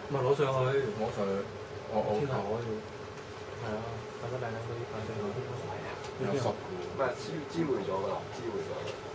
咪攞上去， 攞上去，我天河嗰度。係啊，大家靚靚嗰啲快啲攞啲。 有10個。 唔係知會咗㗎啦，知會咗。